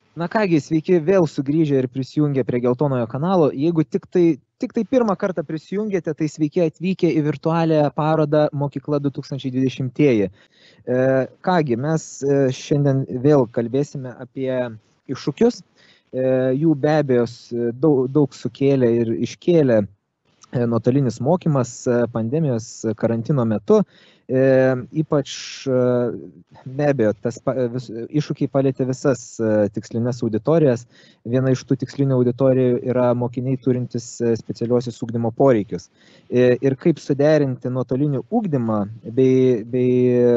Na kągi, sveiki vėl sugrįžę ir prisijungę prie Geltonojo kanalo. Jeigu tik tai pirmą kartą prisijungėte, tai sveiki atvykę į virtualią parodą Mokykla 2020-ieji. Kągi, mes šiandien vėl kalbėsime apie iššūkius. Jų be abejo daug sukėlė ir iškėlė nuotolinis mokymas pandemijos karantino metu. Ypač be abejo, iššūkiai palėtė visas tikslinės auditorijas. Viena iš tų tikslinių auditorijų yra mokiniai turintys specialiuosius ugdymo poreikius. Ir kaip suderinti nuotolinį ugdymą bei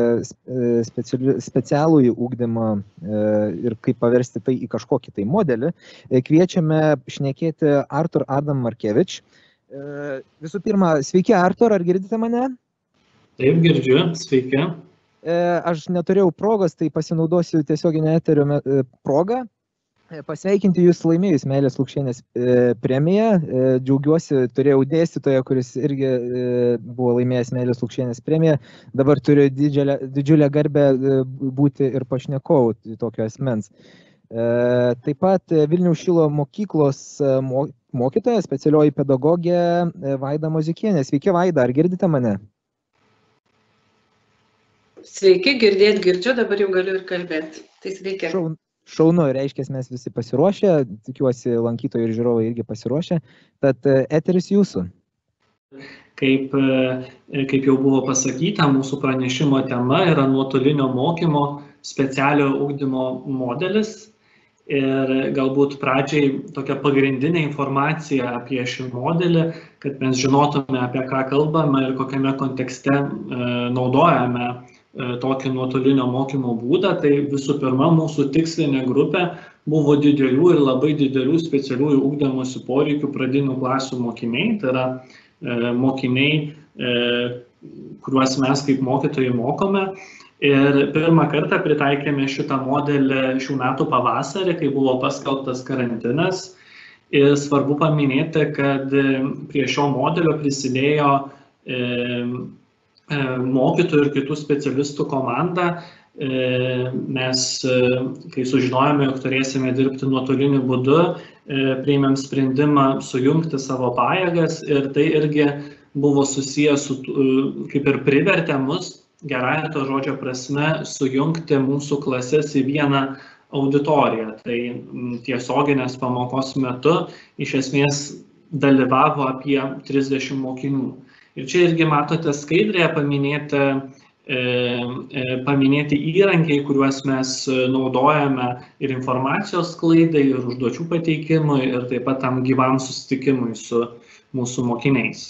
specialųjį ugdymą ir kaip paversti tai į kažkokį tai modelį, kviečiame šnekėti Artur Adam Markevič. Visų pirma, sveiki Artur, ar girdite mane? Taip, girdžiu, sveiki. Aš neturėjau progos, tai pasinaudosiu tiesioginio eterio progą. Pasveikinti jūs laimėjus Meilės Lukšienės premiją. Džiaugiuosi, turėjau dėstytoją, kuris irgi buvo laimėjęs Meilės Lukšienės premiją. Dabar turiu didžiulę garbę būti ir pašnekovu tokio asmens. Taip pat Vilniaus Šilo mokyklos mokytoja, specialioji pedagogė Vaida Mozikienė. Sveiki Vaida, ar girdite mane? Sveiki, girdžiu, dabar jau galiu ir kalbėti. Tai sveiki. Šaunu, reiškia, mes visi pasiruošę, tikiuosi lankytojai ir žiūrovai irgi pasiruošę, tad eteris jūsų. Kaip jau buvo pasakyta, mūsų pranešimo tema yra nuotolinio mokymo specialiojo ugdymo modelis. Ir galbūt pradžiai tokia pagrindinė informacija apie šį modelį, kad mes žinotume, apie ką kalbame ir kokiame kontekste naudojame tokį nuotolinio mokymo būdą. Tai visų pirma, mūsų tikslinė grupė buvo didelių ir labai didelių specialiųjų ugdymosi poreikių pradinių klasių mokiniai. Tai yra mokiniai, kuriuos mes kaip mokytojai mokome. Ir pirmą kartą pritaikėme šitą modelį šių metų pavasarį, kai buvo paskelbtas karantinas. Ir svarbu paminėti, kad prie šio modelio prisidėjo mokytojų ir kitų specialistų komanda. Mes, kai sužinojome, jog turėsime dirbti nuotoliniu būdu, priėmėm sprendimą sujungti savo pajėgas ir tai irgi buvo susijęs su, kaip ir privertė mus, gerąja to žodžio prasme, sujungti mūsų klases į vieną auditoriją. Tai tiesioginės pamokos metu iš esmės dalyvavo apie 30 mokinių. Ir čia irgi matote skaidrėje paminėti įrankiai, kuriuos mes naudojame ir informacijos sklaidai, ir užduočių pateikimui, ir taip pat tam gyvam susitikimui su mūsų mokiniais.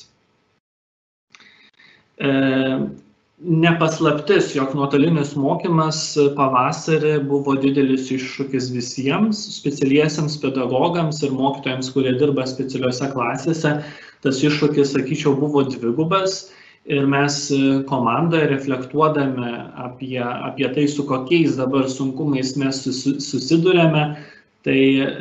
Nepaslaptis, jog nuotolinis mokymas pavasarį buvo didelis iššūkis visiems, specialiesiems pedagogams ir mokytojams, kurie dirba specialiuose klasėse. Tas iššūkis, sakyčiau, buvo dvigubas ir mes komandoje reflektuodami apie tai, su kokiais dabar sunkumais mes susidurėme, tai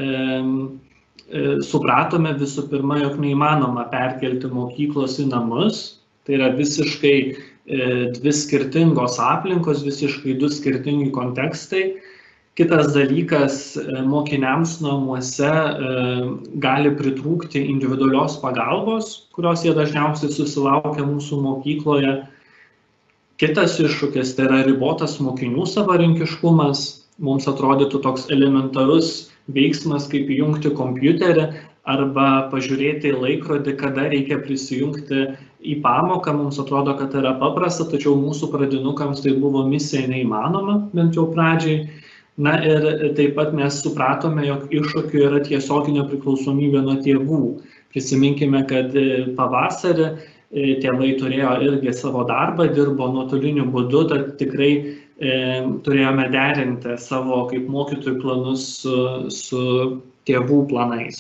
supratome visų pirma, jog neįmanoma perkelti mokyklos į namus. Tai yra visiškai dvi skirtingos aplinkos, visiškai du skirtingi kontekstai. Kitas dalykas, mokiniams namuose gali pritrūkti individualios pagalbos, kurios jie dažniausiai susilaukia mūsų mokykloje. Kitas iššūkis tai yra ribotas mokinių savarankiškumas. Mums atrodytų toks elementarus veiksmas, kaip įjungti kompiuterį arba pažiūrėti į laikrodį, kada reikia prisijungti į pamoką. Mums atrodo, kad tai yra paprasta, tačiau mūsų pradinukams tai buvo misija neįmanoma, bent jau pradžiai. Na ir taip pat mes supratome, jog iššūkių yra tiesioginė priklausomybė nuo tėvų. Prisiminkime, kad pavasarį tėvai turėjo irgi savo darbą, dirbo nuotoliniu būdu, tad tikrai turėjome derinti savo kaip mokytojų planus su tėvų planais.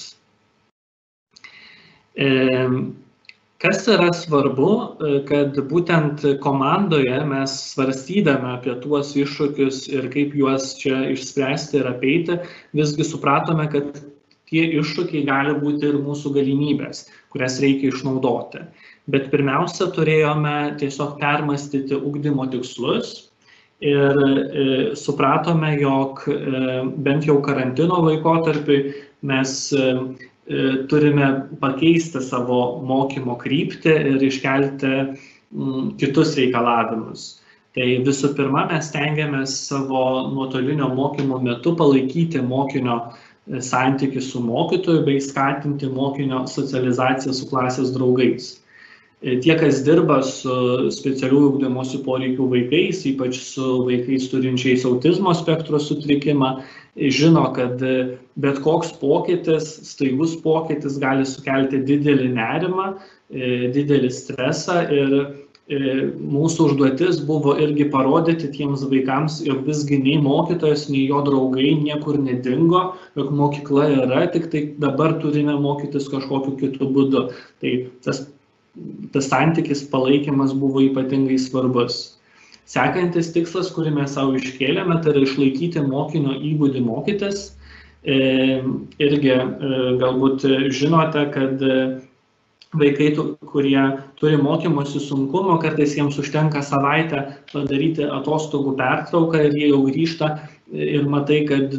Kas yra svarbu, kad būtent komandoje mes svarstydami apie tuos iššūkius ir kaip juos čia išspręsti ir apeiti, visgi supratome, kad tie iššūkiai gali būti ir mūsų galimybės, kurias reikia išnaudoti. Bet pirmiausia, turėjome tiesiog permastyti ugdymo tikslus ir supratome, jog bent jau karantino laikotarpiu mes turime pakeisti savo mokymo kryptį ir iškelti kitus reikalavimus. Tai visų pirma, mes stengiamės savo nuotolinio mokymo metu palaikyti mokinio santykį su mokytoju bei skatinti mokinio socializaciją su klasės draugais. Tie, kas dirba su specialiųjų ugdymosi poreikių vaikais, ypač su vaikais turinčiais autizmo spektro sutrikimą, žino, kad bet koks pokytis, staigus pokytis gali sukelti didelį nerimą, didelį stresą ir mūsų užduotis buvo irgi parodyti tiems vaikams, jog visgi nei mokytojas, nei jo draugai niekur nedingo, jog mokykla yra, tik tai dabar turime mokytis kažkokiu kitu būdu. Tai tas santykis palaikymas buvo ypatingai svarbus. Sekantis tikslas, kurį mes savo iškėlėme, tai yra išlaikyti mokinio įgūdį mokytis. Irgi galbūt žinote, kad vaikai, kurie turi mokymosi sunkumo, kartais jiems užtenka savaitę padaryti atostogų pertrauką ir jie jau grįžta ir matai, kad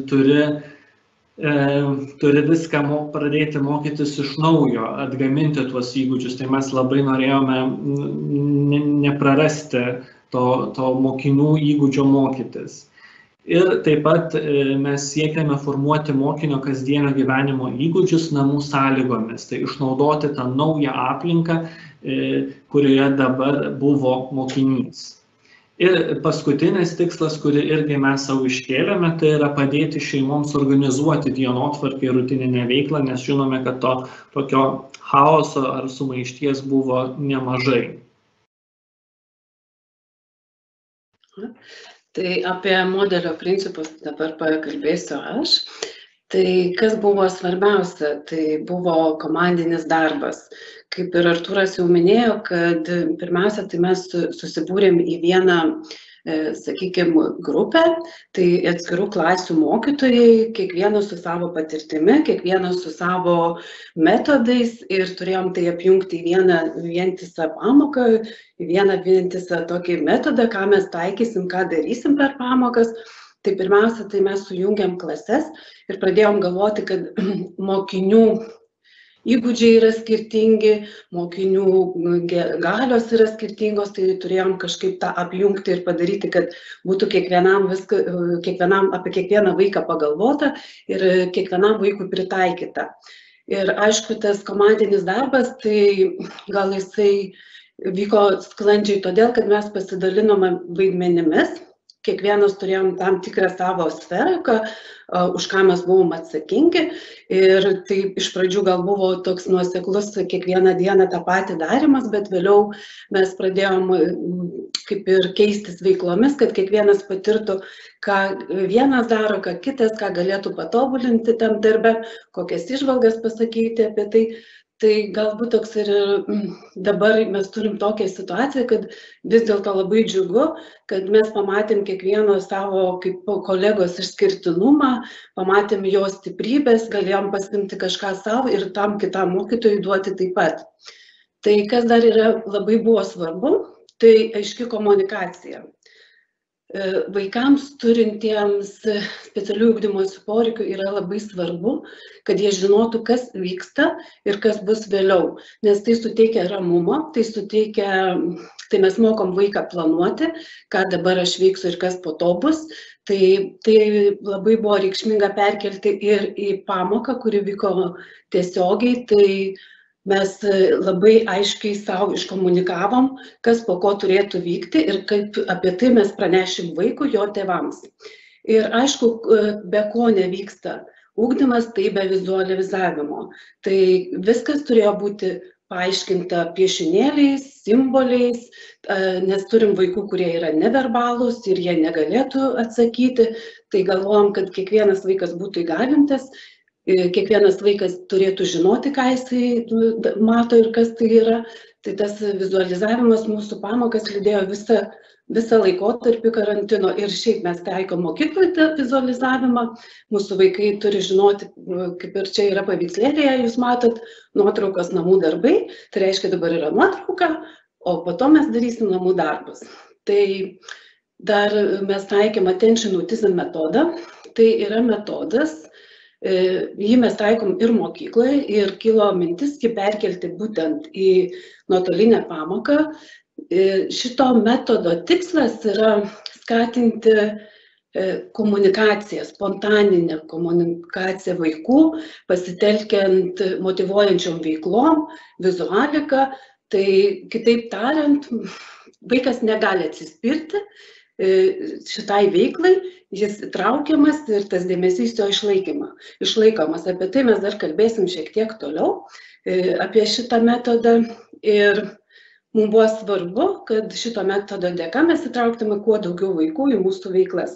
turi viską pradėti mokytis iš naujo, atgaminti tuos įgūdžius. Tai mes labai norėjome neprarasti to mokinių įgūdžio mokytis. Ir taip pat mes siekiame formuoti mokinio kasdienio gyvenimo įgūdžius namų sąlygomis. Tai išnaudoti tą naują aplinką, kurioje dabar buvo mokinys. Ir paskutinis tikslas, kurį irgi mes savo iškėlėme, tai yra padėti šeimoms organizuoti dienotvarkę ir rutininę veiklą, nes žinome, kad to tokio chaoso ar sumaišties buvo nemažai. Tai apie modelio principus dabar pakalbėsiu aš. Tai kas buvo svarbiausia, tai buvo komandinis darbas. Kaip ir Artūras jau minėjo, kad pirmiausia, tai mes susibūrėm į vieną, sakykime, grupę, tai atskirų klasių mokytojai, kiekvienas su savo patirtimi, kiekvienas su savo metodais ir turėjom tai apjungti į vieną vientisą pamoką, į vieną vientisą tokį metodą, ką mes taikysim, ką darysim per pamokas. Tai pirmiausia, tai mes sujungiam klases ir pradėjom galvoti, kad mokinių įgūdžiai yra skirtingi, mokinių galios yra skirtingos, tai turėjom kažkaip tą apjungti ir padaryti, kad būtų kiekvienam apie kiekvieną vaiką pagalvota ir kiekvienam vaikui pritaikyta. Ir aišku, tas komandinis darbas, tai gal jisai vyko sklandžiai todėl, kad mes pasidalinome vaidmenimis. Kiekvienas turėjom tam tikrą savo sferą, už ką mes buvom atsakingi. Ir tai iš pradžių gal buvo toks nuoseklus kiekvieną dieną tą patį darymas, bet vėliau mes pradėjom kaip ir keistis veiklomis, kad kiekvienas patirtų, ką vienas daro, ką kitas, ką galėtų patobulinti tam darbe, kokias įžvalgas pasakyti apie tai. Tai galbūt toks ir dabar mes turim tokią situaciją, kad vis dėlto labai džiugu, kad mes pamatėm kiekvieno savo kaip kolegos išskirtinumą, pamatėm jo stiprybės, galėjom pasiimti kažką savo ir tam kitam mokytojui duoti taip pat. Tai kas dar yra labai buvo svarbu, tai aiški komunikacija. Vaikams turintiems specialių ugdymosi poreikių yra labai svarbu, kad jie žinotų, kas vyksta ir kas bus vėliau, nes tai suteikia ramumo, tai mes mokom vaiką planuoti, ką dabar aš veiksiu ir kas po to bus. Tai labai buvo reikšminga perkelti ir į pamoką, kuri vyko tiesiogiai, tai mes labai aiškiai savo iškomunikavom, kas po ko turėtų vykti ir kaip apie tai mes pranešim vaikui, jo tėvams. Ir aišku, be ko nevyksta ugdymas, tai be vizualizavimo. Tai viskas turėjo būti paaiškinta piešinėliais, simboliais, nes turim vaikų, kurie yra neverbalūs ir jie negalėtų atsakyti. Tai galvojam, kad kiekvienas vaikas būtų įgalintas, kiekvienas vaikas turėtų žinoti, ką jisai mato ir kas tai yra. Tai tas vizualizavimas mūsų pamokas lydėjo visą laikotarpį karantino. Ir šiaip mes taikom mokyklai tą vizualizavimą. Mūsų vaikai turi žinoti, kaip ir čia yra paveikslėlėje, jūs matot, nuotraukos namų darbai. Tai reiškia, dabar yra nuotrauka, o po to mes darysim namų darbus. Tai dar mes taikėm attention autism metodą. Tai yra metodas, jį mes taikom ir mokykloje, ir kilo mintis jį perkelti būtent į nuotolinę pamoką. Šito metodo tikslas yra skatinti komunikaciją, spontaninę komunikaciją vaikų, pasitelkiant motyvuojančiom veiklom, vizualiką. Tai kitaip tariant, vaikas negali atsispirti šitai veiklai, jis įtraukiamas ir tas dėmesys jo išlaikomas. Apie tai mes dar kalbėsim šiek tiek toliau, apie šitą metodą. Ir mums buvo svarbu, kad šito metodo dėka mes įtrauktume kuo daugiau vaikų į mūsų veiklas.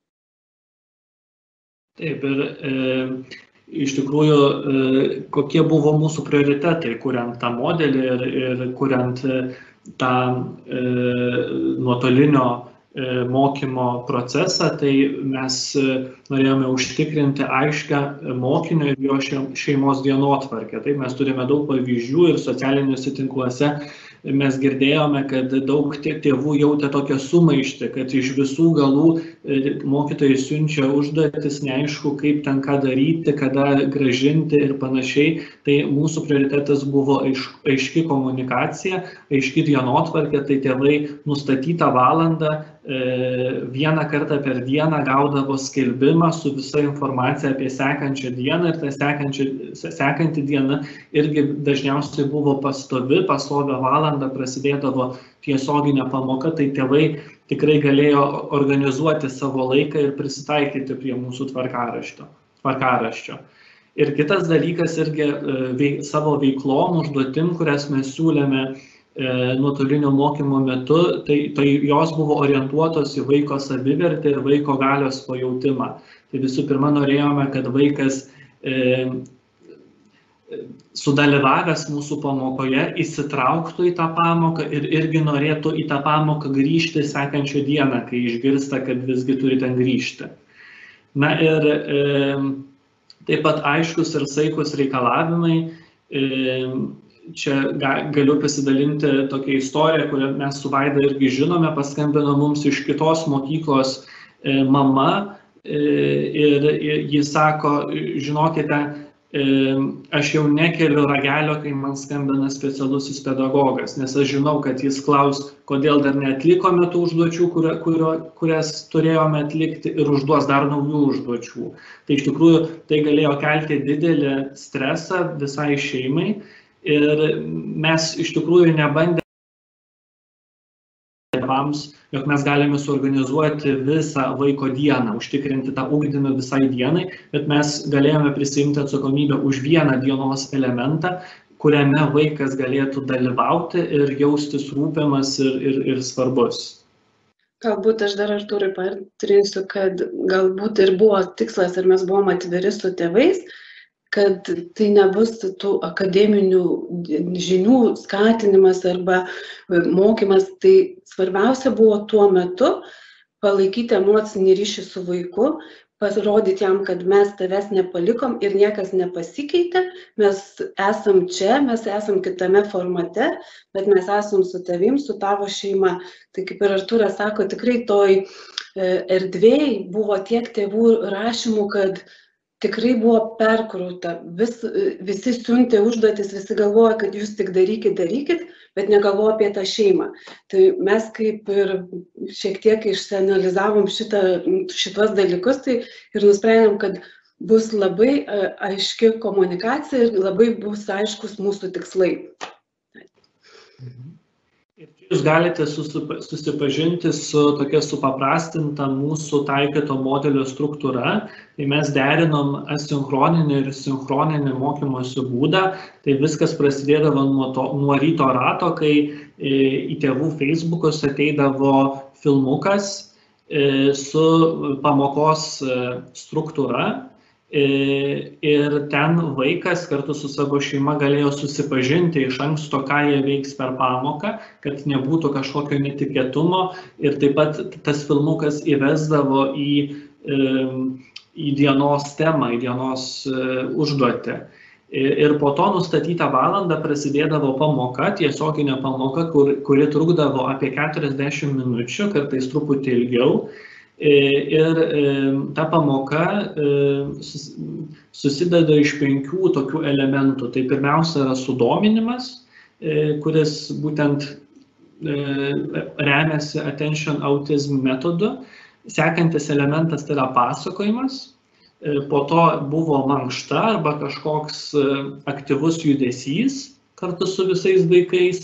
Taip, ir iš tikrųjų, kokie buvo mūsų prioritetai, kuriant tą modelį ir kuriant tą nuotolinio mokymo procesą, tai mes norėjome užtikrinti aišką mokinio ir jo šeimos dienotvarkę. Tai mes turime daug pavyzdžių ir socialiniuose tinkluose mes girdėjome, kad daug tėvų jautė tokią sumaištį, kad iš visų galų mokytojai siunčia užduotis, neaišku, kaip ten ką daryti, kada grąžinti ir panašiai. Tai mūsų prioritetas buvo aiški komunikacija, aiški dienotvarkė, tai tėvai nustatytą valandą vieną kartą per dieną gaudavo skelbimą su visa informacija apie sekančią dieną, ir ta sekanti diena irgi dažniausiai buvo pastovią valandą prasidėdavo tiesioginė pamoka, tai tėvai tikrai galėjo organizuoti savo laiką ir prisitaikyti prie mūsų tvarkaraščio. Ir kitas dalykas irgi savo veiklom, užduotim, kurias mes siūlėme nuotolinio mokymo metu, tai jos buvo orientuotos į vaiko savivertę ir vaiko galios pajautimą. Tai visų pirma norėjome, kad vaikas sudalyvavęs mūsų pamokoje įsitrauktų į tą pamoką ir irgi norėtų į tą pamoką grįžti sekančią dieną, kai išgirsta, kad visgi turi ten grįžti. Na ir taip pat aiškus ir saikus reikalavimai. Čia galiu pasidalinti tokią istoriją, kurią mes su Vaida irgi žinome, paskambino mums iš kitos mokyklos mama ir ji sako, žinokite, aš jau nekeliu ragelio, kai man skambina specialusis pedagogas, nes aš žinau, kad jis klaus, kodėl dar neatlikome tų užduočių, kurias turėjome atlikti, ir užduos dar naujų užduočių. Tai iš tikrųjų tai galėjo kelti didelį stresą visai šeimai. Ir mes iš tikrųjų nebandėme, jog mes galime suorganizuoti visą vaiko dieną, užtikrinti tą ugdymą visai dienai, bet mes galėjome prisiimti atsakomybę už vieną dienos elementą, kuriame vaikas galėtų dalyvauti ir jaustis rūpimas ir svarbus. Galbūt aš dar Artūrai patrinsiu, kad galbūt ir buvo tikslas, ir mes buvom atviri su tėvais, kad tai nebus tų akademinių žinių skatinimas arba mokymas. Tai svarbiausia buvo tuo metu palaikyti emocinį ryšį su vaiku, pasirodyti jam, kad mes tavęs nepalikom ir niekas nepasikeitė, mes esam čia, mes esam kitame formate, bet mes esam su tavim, su tavo šeima. Tai kaip ir Artūras sako, tikrai toj erdvėj buvo tiek tėvų rašymų, kad tikrai buvo perkrauta, visi siuntė užduotis, visi galvoja, kad jūs tik darykit, bet negalvoja apie tą šeimą. Tai mes kaip ir šiek tiek išsianalizavom šitos dalykus, tai ir nusprendėm, kad bus labai aiški komunikacija ir labai bus aiškus mūsų tikslai. Jūs galite susipažinti su tokia supaprastinta mūsų taikyto modelio struktūra. Tai mes derinom asinchroninį ir sinchroninį mokymosi būdą. Tai viskas prasidėdavo nuo ryto rato, kai į tėvų Facebookus ateidavo filmukas su pamokos struktūra. Ir ten vaikas kartu su savo šeima galėjo susipažinti iš anksto, ką jie veiks per pamoką, kad nebūtų kažkokio netikėtumo, ir taip pat tas filmukas įvesdavo į dienos temą, į dienos užduotį. Ir po to nustatytą valandą prasidėdavo pamoka, tiesioginė pamoka, kuri trukdavo apie 40 minučių, kartais truputį ilgiau. Ir ta pamoka susideda iš 5 tokių elementų. Tai pirmiausia yra sudominimas, kuris būtent remiasi attention autism metodu. Sekantis elementas tai yra pasakojimas. Po to buvo mankšta arba kažkoks aktyvus judesys kartu su visais vaikais.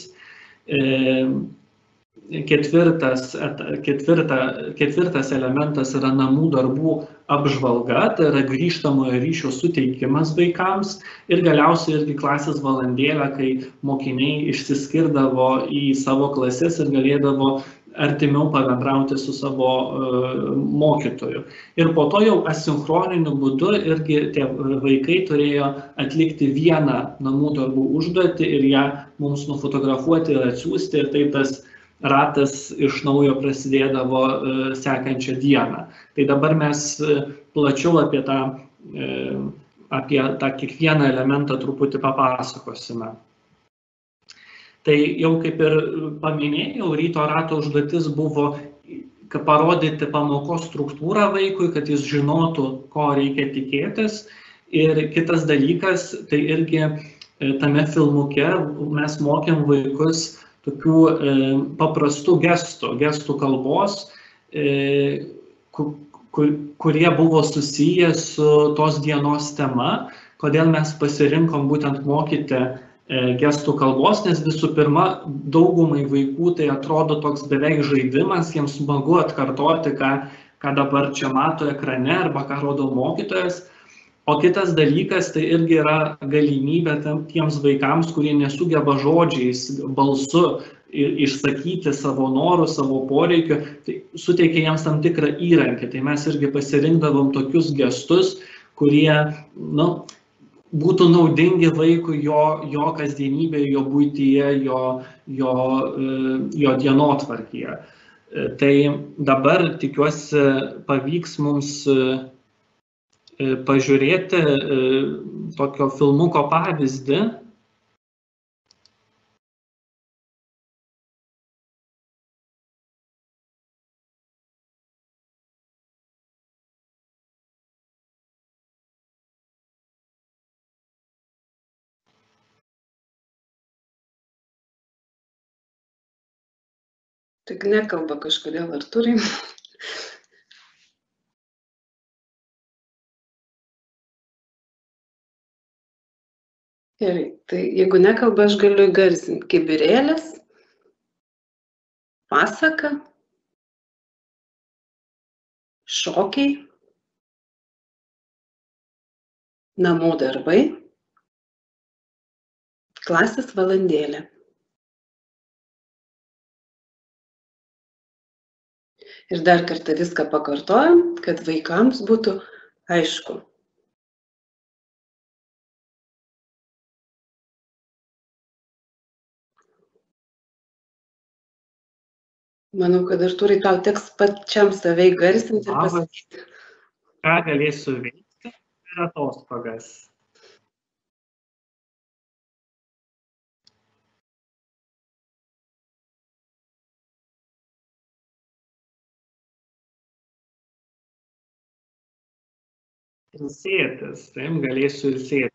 Ketvirtas elementas yra namų darbų apžvalga, tai yra grįžtamojo ryšio suteikimas vaikams. Ir galiausiai irgi klasės valandėlė, kai mokiniai išsiskirdavo į savo klases ir galėdavo artimiau pabendrauti su savo mokytoju. Ir po to jau asinchroniniu būdu irgi tie vaikai turėjo atlikti vieną namų darbų užduotį ir ją mums nufotografuoti ir atsiųsti, ir taip tas ratas iš naujo prasidėdavo sekančią dieną. Tai dabar mes plačiau apie tą kiekvieną elementą truputį papasakosime. Tai jau kaip ir paminėjau, ryto rato užduotis buvo parodyti pamokos struktūrą vaikui, kad jis žinotų, ko reikia tikėtis. Ir kitas dalykas, tai irgi tame filmuke mes mokėm vaikus tokių paprastų gestų kalbos, kurie buvo susiję su tos dienos tema, kodėl mes pasirinkom būtent mokyti gestų kalbos, nes visų pirma, daugumai vaikų tai atrodo toks beveik žaidimas, jiems smagu atkartoti, ką dabar čia mato ekrane arba ką rodo mokytojas. O kitas dalykas, tai irgi yra galimybė tiems vaikams, kurie nesugeba žodžiais, balsu išsakyti savo norų, savo poreikių, tai suteikia jiems tam tikrą įrankį. Tai mes irgi pasirinkdavom tokius gestus, kurie, būtų naudingi vaikui jo kasdienybėje, jo buityje, jo dienotvarkyje. Tai dabar tikiuosi pavyks mums pažiūrėti tokio filmuko pavyzdį. Tik nekalba kažkodėl Artūrai. Gerai, tai jeigu nekalba, aš galiu įgarsinti kibirėlės, pasaka, šokiai, namų darbai, klasės valandėlė. Ir dar kartą viską pakartojam, kad vaikams būtų aišku. Manau, kad Artūrai tau teks pačiam save įgarsinti ir pasakyti. Ką galėsiu veikti per atostogas? Ilsėtis, taip, galėsiu ilsėtis.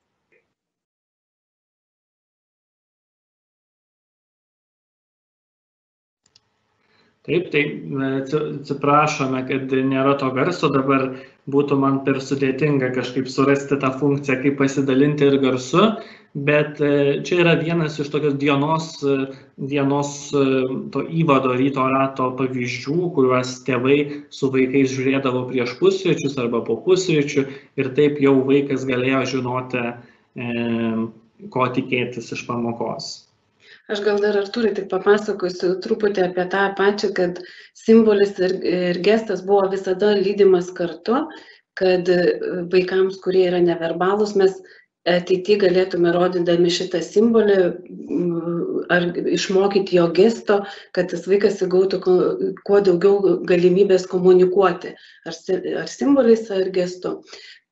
Taip, tai atsiprašome, kad nėra to garso, dabar būtų man per sudėtinga kažkaip surasti tą funkciją, kaip pasidalinti ir garsu, bet čia yra vienas iš tokios dienos to įvado ryto rato pavyzdžių, kuriuos tėvai su vaikais žiūrėdavo prieš pusryčius arba po pusryčių ir taip jau vaikas galėjo žinoti, ko tikėtis iš pamokos. Aš gal dar Artūrai tik papasakosiu truputį apie tą pačią, kad simbolis ir gestas buvo visada lydimas kartu, kad vaikams, kurie yra neverbalūs, mes ateityje galėtume rodydami šitą simbolį ar išmokyti jo gesto, kad tas vaikas įgautų kuo daugiau galimybės komunikuoti, ar simboliais, ar gestu.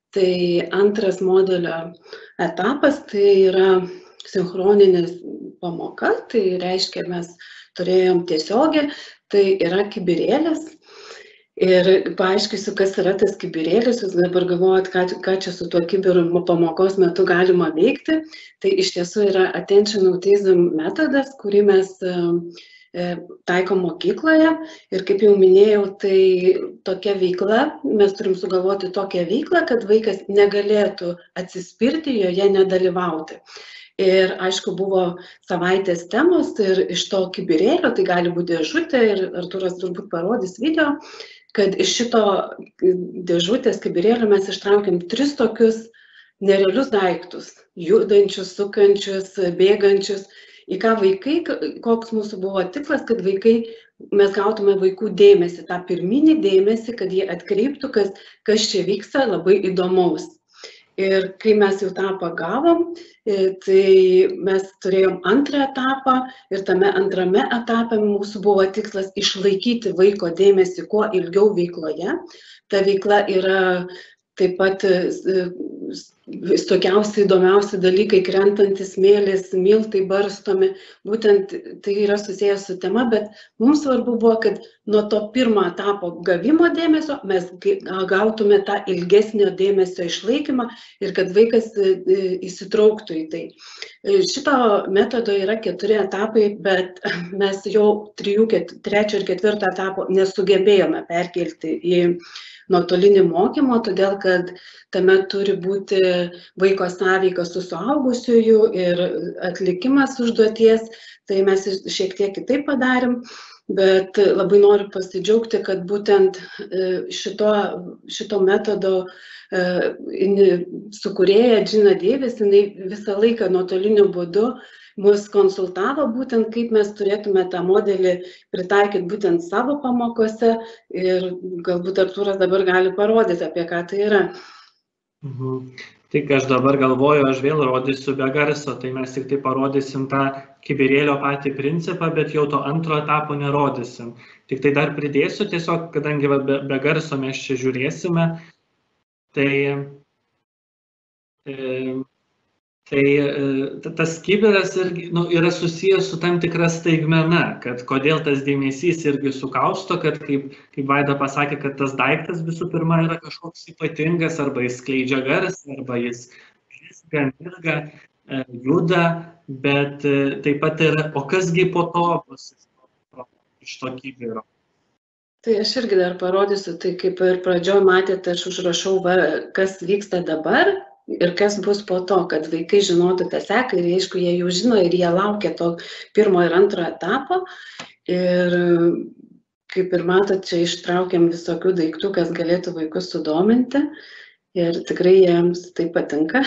Tai antras modelio etapas tai yra sinchroninis pamoka, tai reiškia mes turėjom tiesiogį, tai yra kibirėlis. Ir paaiškinsiu, kas yra tas kibirėlis, jūs dabar galvojat, ką čia su tuo kibiru pamokos metu galima veikti. Tai iš tiesų yra attention autism metodas, kurį mes taikom mokykloje. Ir kaip jau minėjau, tai tokia veikla, mes turim sugalvoti tokią veiklą, kad vaikas negalėtų atsispirti, joje nedalyvauti. Ir aišku, buvo savaitės temos ir iš to kibirėlio, tai gali būti dėžutė ir Artūras turbūt parodys video, kad iš šito dėžutės kibirėlio mes ištraukėm 3 tokius nerealius daiktus, judančius, sukančius, bėgančius, į ką vaikai, koks mūsų buvo tikslas, kad mes gautume vaikų dėmesį, tą pirminį dėmesį, kad jie atkreiptų, kas čia vyksta labai įdomaus. Ir kai mes jau tą pagavom, tai mes turėjom antrą etapą ir tame antrame etape mūsų buvo tikslas išlaikyti vaiko dėmesį kuo ilgiau veikloje. Ta veikla yra taip pat visokiausi įdomiausi dalykai, krentantis smėlis, miltai barstomi, būtent tai yra susijęs su tema, bet mums svarbu buvo, kad nuo to pirmo etapo gavimo dėmesio mes gautume tą ilgesnio dėmesio išlaikymą ir kad vaikas įsitrauktų į tai. Šito metodo yra 4 etapai, bet mes jau 3 ir 4 etapo nesugebėjome perkelti į nuotolinį mokymą, todėl kad tame turi būti vaiko sąveika su suaugusiuoju ir atlikimas užduoties, tai mes šiek tiek kitaip padarėm, bet labai noriu pasidžiaugti, kad būtent šito metodo sukūrėja Gina Davis, jinai visą laiką nuotoliniu būdu mus konsultavo būtent, kaip mes turėtume tą modelį pritaikyti būtent savo pamokose ir galbūt Artūras dabar gali parodyti, apie ką tai yra. Tik aš dabar galvoju, aš vėl rodysiu be garso, tai mes tik tai parodysim tą kibirėlio patį principą, bet jau to antro etapo nerodysim. Tik tai dar pridėsiu tiesiog, kadangi be garso mes čia žiūrėsime, tai tas kibiras yra susijęs su tam tikra staigmena, kad kodėl tas dėmesys irgi sukausto, kad kaip Vaida pasakė, kad tas daiktas visų pirma yra kažkoks ypatingas, arba jis skleidžia garsą, arba jis mirga, juda, bet taip pat yra, o kasgi po to bus iš to kibiro. Tai aš irgi dar parodysiu, tai kaip ir pradžioj matėte, aš užrašau, kas vyksta dabar, ir kas bus po to, kad vaikai žinotų tą seką ir aišku, jie jau žino ir jie laukia to pirmo ir antro etapo. Ir kaip ir matot, čia ištraukiam visokių daiktų, kas galėtų vaikus sudominti ir tikrai jiems tai patinka.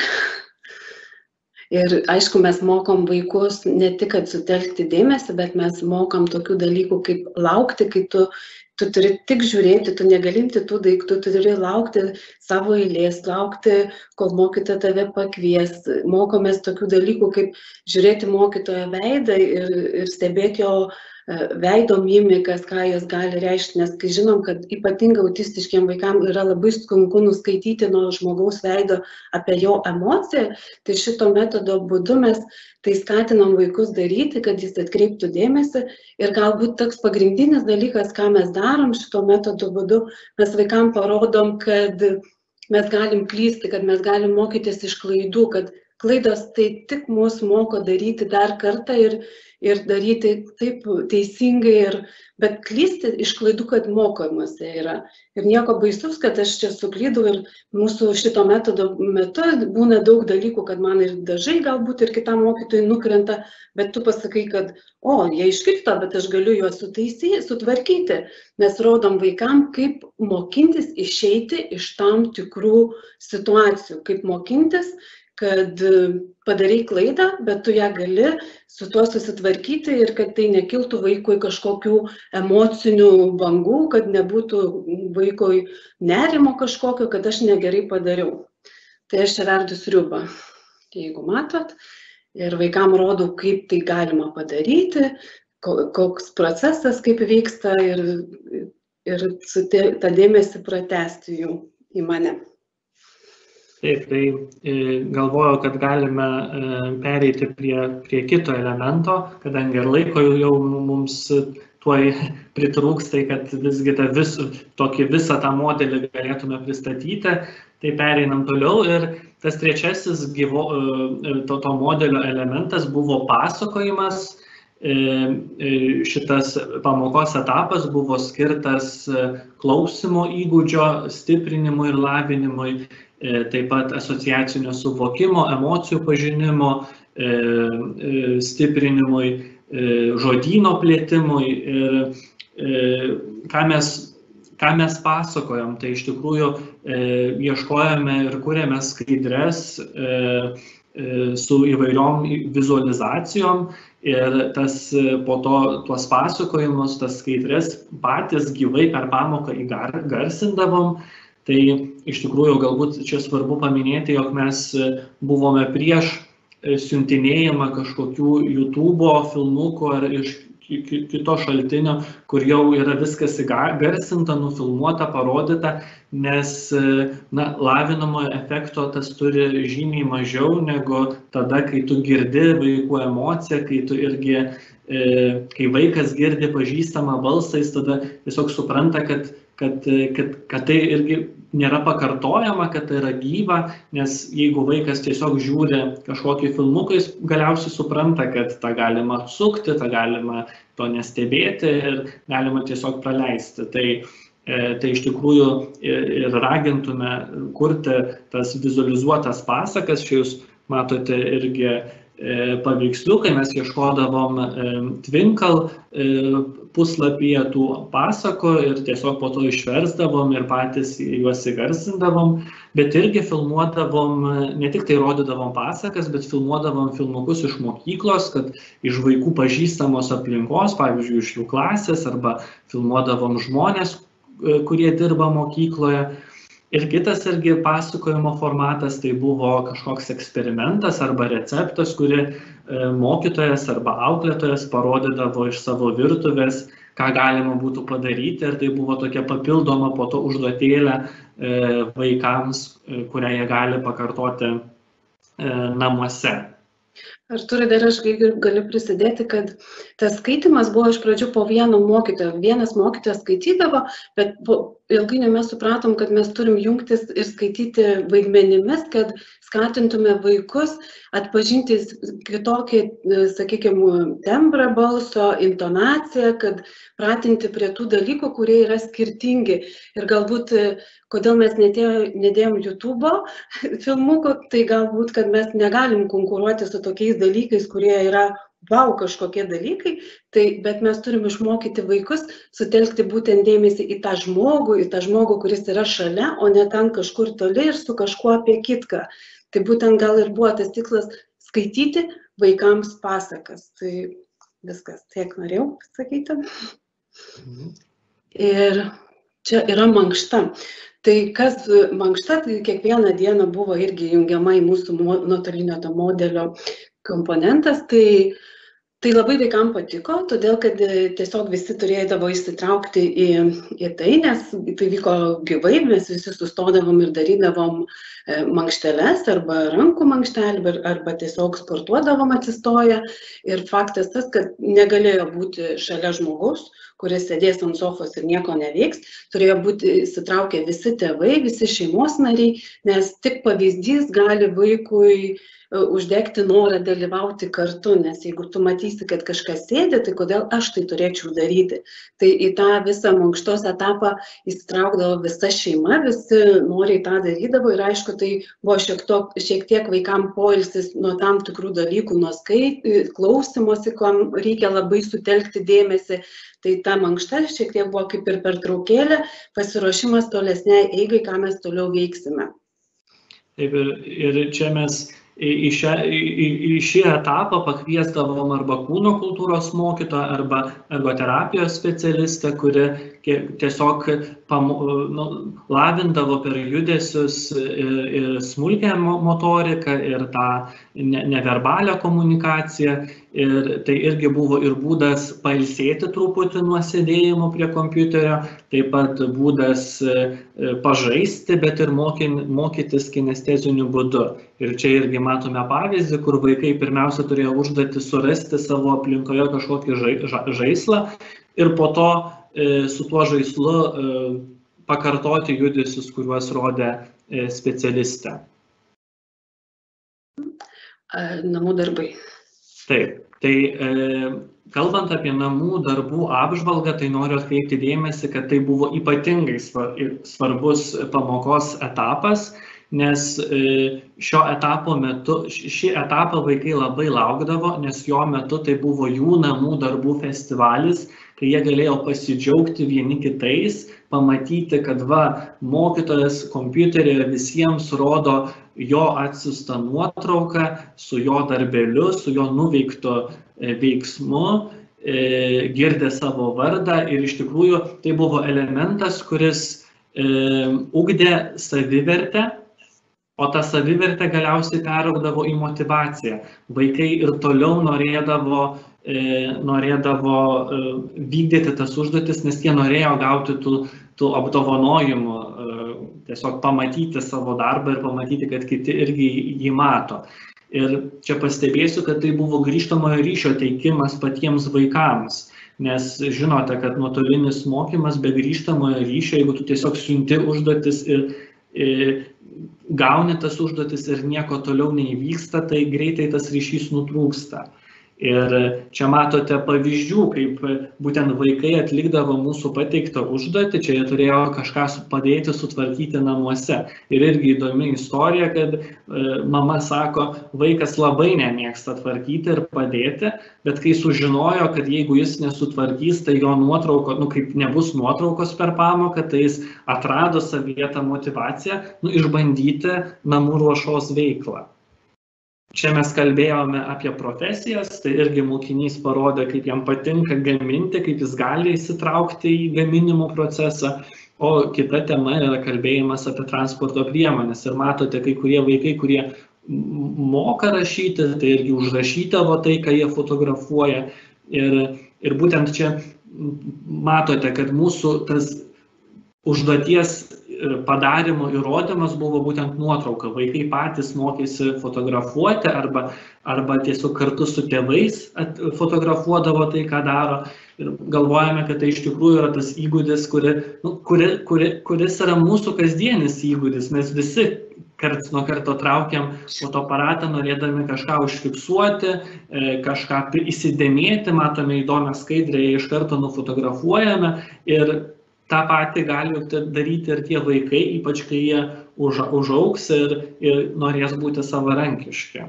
Ir aišku, mes mokom vaikus ne tik sutelkti dėmesį, bet mes mokom tokių dalykų kaip laukti, kai tu turi tik žiūrėti, tu negali imti tų daiktų, tu turi laukti savo eilės, laukti, kol mokytoja tave pakvies. Mokomės tokių dalykų, kaip žiūrėti mokytojo veidą ir stebėti jo veido mimikas, ką jos gali reikšti, nes kai žinom, kad ypatingai autistiškiem vaikam yra labai sunku nuskaityti nuo žmogaus veido apie jo emociją, tai šito metodo būdu mes tai skatinam vaikus daryti, kad jis atkreiptų dėmesį ir galbūt toks pagrindinis dalykas, ką mes darom šito metodo būdu, mes vaikam parodom, kad mes galim klysti, kad mes galim mokytis iš klaidų, kad klaidos tai tik mus moko daryti dar kartą ir daryti taip teisingai, bet klysti iš klaidų, kad mokomasi yra. Ir nieko baisaus, kad aš čia suklydau ir mūsų šito metodo metu būna daug dalykų, kad man ir dažai galbūt ir kitam mokytojui nukrenta, bet tu pasakai, kad jie iškrito, bet aš galiu juos sutvarkyti. Mes rodom vaikam, kaip mokintis išeiti iš tam tikrų situacijų, kaip mokintis, kad padarai klaidą, bet tu ją gali su tuo susitvarkyti ir kad tai nekiltų vaikui kažkokių emocinių bangų, kad nebūtų vaikui nerimo kažkokio, kad aš negerai padariau. Tai aš čia verdu sriubą, jeigu matot, ir vaikam rodau, kaip tai galima padaryti, koks procesas, kaip vyksta ir tą dėmesį pratęsti jų į mane. Taip, tai galvojau, kad galime pereiti prie kito elemento, kadangi ir laiko jau mums tuoj pritrūks, tai kad visgi tokį visą tą modelį galėtume pristatyti, tai pereinam toliau. Ir tas trečiasis to modelio elementas buvo pasakojimas. Šitas pamokos etapas buvo skirtas klausymo įgūdžio stiprinimui ir lavinimui, taip pat asociacinio suvokimo, emocijų pažinimo stiprinimui, žodyno plėtimui. Ir ką mes pasakojom, tai iš tikrųjų ieškojame ir kūrėme skaidres su įvairiom vizualizacijom ir po to tuos pasakojimus, tas skaidres patys gyvai per pamoką įgarsindavom. Tai iš tikrųjų galbūt čia svarbu paminėti, jog mes buvome prieš siuntinėjimą kažkokių YouTube filmukų ar iš kito šaltinio, kur jau yra viskas įgarsinta, nufilmuota, parodyta, nes lavinamojo efekto tas turi žymiai mažiau negu tada, kai tu girdi vaikų emociją, kai vaikas girdi pažįstamą balsą, jis tada tiesiog supranta, kad tai irgi nėra pakartojama, kad tai yra gyva, nes jeigu vaikas tiesiog žiūri kažkokį filmuką, jis galiausiai supranta, kad tą galima atsukti, tą galima to nestebėti ir galima tiesiog praleisti. Tai iš tikrųjų ir ragintume kurti tas vizualizuotas pasakas. Čia jūs matote irgi paveiksliukai, mes ieškodavom Twinkle puslapyje tų pasakų ir tiesiog po to išversdavom ir patys juos įgarsindavom, bet irgi filmuodavom, ne tik tai rodydavom pasakas, bet filmuodavom filmukus iš mokyklos, kad iš vaikų pažįstamos aplinkos, pavyzdžiui, iš jų klasės, arba filmuodavom žmonės, kurie dirba mokykloje. Ir kitas irgi pasakojimo formatas tai buvo kažkoks eksperimentas arba receptas, kurį mokytojas arba auklėtojas parodydavo iš savo virtuvės, ką galima būtų padaryti. Ir tai buvo tokia papildoma po to užduotėlė vaikams, kurią jie gali pakartoti namuose. Artūrai, dar aš galiu prisidėti, kad tas skaitimas buvo iš pradžių po vieno mokytojo. Vienas mokytojas skaitydavo, bet ilgainiui mes supratom, kad mes turim jungtis ir skaityti vaidmenimis, kad skatintume vaikus atpažinti kitokį, sakykime, tembrą balso, intonaciją, kad pratinti prie tų dalykų, kurie yra skirtingi. Ir galbūt, kodėl mes nedėjom YouTube'o filmukų, tai galbūt, kad mes negalim konkuruoti su tokiais dalykais, kurie yra kažkokie dalykai, bet mes turim išmokyti vaikus sutelkti būtent dėmesį į tą žmogų, kuris yra šalia, o ne ten kažkur toli ir su kažkuo apie kitką. Tai būtent gal ir buvo tas tikslas skaityti vaikams pasakas. Tai viskas, tiek norėjau pasakyti. Ir čia yra mankšta. Tai kas mankšta, tai kiekvieną dieną buvo irgi jungiama į mūsų nuotolinio to modelio komponentas. Tai labai vaikams patiko, todėl kad tiesiog visi turėdavo įsitraukti į tai, nes tai vyko gyvai, mes visi sustodavom ir darydavom mankšteles arba rankų mankštelį, arba tiesiog sportuodavom atsistoję. Ir faktas tas, kad negalėjo būti šalia žmogaus, kuris sėdės ant sofos ir nieko neveiks, turėjo būti įsitraukę visi tėvai, visi šeimos nariai, nes tik pavyzdys gali vaikui uždegti norą dalyvauti kartu, nes jeigu tu matysi, kad kažkas sėdi, tai kodėl aš tai turėčiau daryti. Tai į tą visą mankštos etapą įsitraukdavo visa šeima, visi noriai tą darydavo ir aišku, tai buvo šiek tiek vaikams poilsis nuo tam tikrų dalykų, nuo klausymosi, kam reikia labai sutelkti dėmesį. Tai ta mankšta šiek tiek buvo kaip ir pertraukėlė, pasiruošimas tolesniai eigai, ką mes toliau veiksime. Taip, ir čia mes į šį etapą pakviesdavom arba kūno kultūros mokytoją, arba ergoterapijos specialistą, kuri tiesiog lavindavo per judesius ir smulkią motoriką, ir tą neverbalią komunikaciją. ir tai irgi buvo ir būdas pailsėti truputį nuo sėdėjimo prie kompiuterio, taip pat būdas pažaisti, bet ir mokytis kinesteziniu būdu. Ir čia irgi matome pavyzdį, kur vaikai pirmiausia turėjo užduotį surasti savo aplinkoje kažkokį žaislą ir po to su tuo žaislu pakartoti judesius, kuriuos rodė specialistė. Namų darbai. Taip, tai kalbant apie namų darbų apžvalgą, tai noriu atkreipti dėmesį, kad tai buvo ypatingai svarbus pamokos etapas, nes šį etapą vaikai labai laukdavo, nes jo metu tai buvo jų namų darbų festivalis, kai jie galėjo pasidžiaugti vieni kitais, pamatyti, kad mokytojas kompiuteryje visiems rodo jo atsiųstą nuotrauką su jo darbeliu, su jo nuveiktu veiksmu, girdė savo vardą ir iš tikrųjų tai buvo elementas, kuris ugdė savivertę, o ta savivertė galiausiai peraugdavo į motyvaciją. Vaikai ir toliau norėdavo vykdyti tas užduotis, nes jie norėjo gauti tų apdovanojimų, tiesiog pamatyti savo darbą ir pamatyti, kad kiti irgi jį mato. Ir čia pastebėsiu, kad tai buvo grįžtamojo ryšio teikimas patiems vaikams, nes žinote, kad nuotolinis mokymas be grįžtamojo ryšio, jeigu tu tiesiog siunti užduotis ir gauni tas užduotis ir nieko toliau neįvyksta, tai greitai tas ryšys nutrūksta. Ir čia matote pavyzdžių, kaip būtent vaikai atlikdavo mūsų pateiktą užduotį, čia jie turėjo kažką padėti sutvarkyti namuose. Ir irgi įdomi istorija, kad mama sako, vaikas labai nemėgsta tvarkyti ir padėti, bet kai sužinojo, kad jeigu jis nesutvarkys, tai jo nuotrauko, kaip nebus nuotraukos per pamoką, tai jis atrado savyje tą motyvaciją, išbandyti namų ruošos veiklą. Čia mes kalbėjome apie profesijas, tai irgi mokinys parodė, kaip jam patinka gaminti, kaip jis gali įsitraukti į gaminimo procesą, o kita tema yra kalbėjimas apie transporto priemonės. Ir matote, kai kurie vaikai, kurie moka rašyti, tai irgi užrašydavo tai, ką jie fotografuoja. Ir būtent čia matote, kad mūsų tas užduoties padarimo įrodymas buvo būtent nuotrauka. Vaikai patys mokėsi fotografuoti arba tiesiog kartu su tėvais fotografuodavo tai, ką daro. Ir galvojame, kad tai iš tikrųjų yra tas įgūdis, kuris yra mūsų kasdienis įgūdis. Mes visi karts nuo karto traukiam fotoaparatą, norėdami kažką užfiksuoti, kažką įsidėmėti, matome įdomią skaidrę, iš karto nufotografuojame ir tą patį gali daryti ir tie vaikai, ypač kai jie užaugs ir norės būti savarankiški.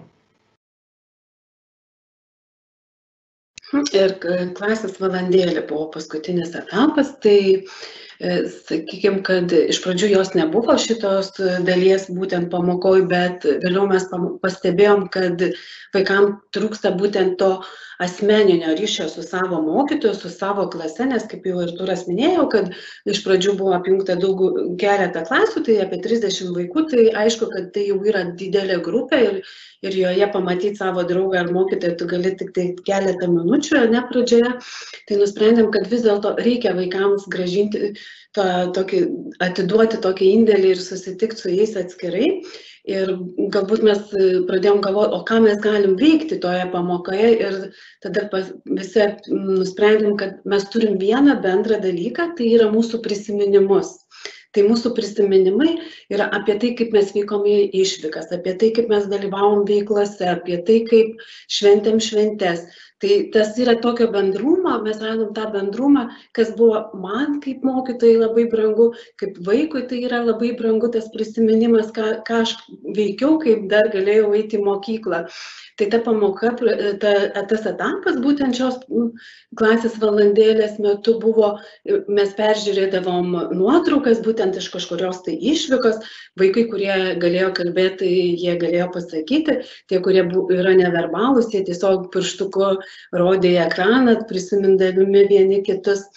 Ir klasės valandėlė buvo paskutinis etapas, tai sakykime, kad iš pradžių jos nebuvo šitos dalies būtent pamokoj, bet vėliau mes pastebėjom, kad vaikams trūksta būtent to asmeninio ryšio su savo mokytoju, su savo klase, nes kaip jau ir Turas minėjau, kad iš pradžių buvo apjungta keletą klasių, tai apie 30 vaikų, tai aišku, kad tai jau yra didelė grupė ir joje pamatyti savo draugą ar mokytoją tu gali tik tai keletą minučių, ne pradžioje. Tai nusprendėm, kad vis dėlto reikia vaikams grąžinti atiduoti tokį indėlį ir susitikti su jais atskirai. Ir galbūt mes pradėjom galvoti, o ką mes galim veikti toje pamokoje ir tada visi nusprendėm, kad mes turim vieną bendrą dalyką, tai yra mūsų prisiminimus. Tai mūsų prisiminimai yra apie tai, kaip mes vykom į išvykas, apie tai, kaip mes dalyvavom veiklose, apie tai, kaip šventėm šventes. Tai tas yra tokio bendrumo, mes radom tą bendrumą, kas buvo man kaip mokytojai labai brangu, kaip vaikui tai yra labai brangu tas prisiminimas, ką aš veikiau, kaip dar galėjau eiti į mokyklą. Tai ta pamoka, tas etapas būtent šios klasės valandėlės metu buvo, mes peržiūrėdavom nuotraukas būtent iš kažkurios tai išvykos, vaikai, kurie galėjo kalbėti, jie galėjo pasakyti, tie, kurie yra neverbalūs, jie tiesiog pirštuku rodė į ekraną, prisimindami vieni kitus.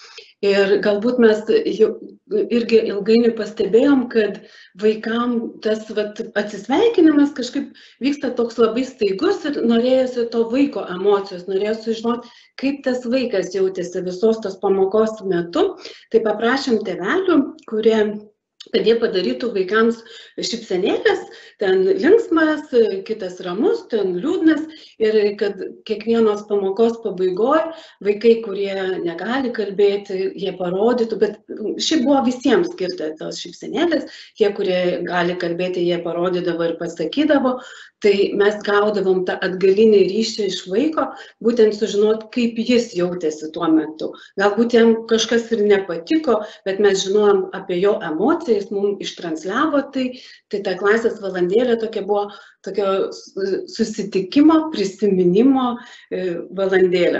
Ir galbūt mes jau irgi ilgainiui pastebėjom, kad vaikam tas atsisveikinimas kažkaip vyksta toks labai staigus ir norėjosi to vaiko emocijos, norėjosi sužinoti, kaip tas vaikas jautėsi visos tos pamokos metu. Tai paprašėm tėvelių, kad jie padarytų vaikams šypsenėlės, ten linksmas, kitas ramus, ten liūdnas, ir kad kiekvienos pamokos pabaigoje vaikai, kurie negali kalbėti, jie parodytų, bet šiaip buvo visiems skirta tos šypsenėlės, tie, kurie gali kalbėti, jie parodydavo ir pasakydavo, tai mes gaudavom tą atgalinį ryšį iš vaiko, būtent sužinot, kaip jis jautėsi tuo metu. Galbūt jam kažkas ir nepatiko, bet mes žinojom apie jo emociją, jis mums ištransliavo, tai ta klasės valandėlė tokia buvo tokio susitikimo, prisiminimo valandėlė.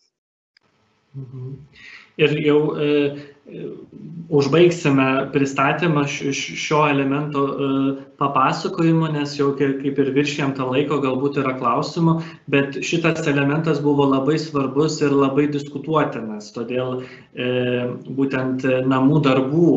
Ir jau užbaigsime pristatymą šio elemento papasakojimo, nes jau kaip ir viršėjom tą laiko, galbūt yra klausimų, bet šitas elementas buvo labai svarbus ir labai diskutuotinas, todėl būtent namų darbų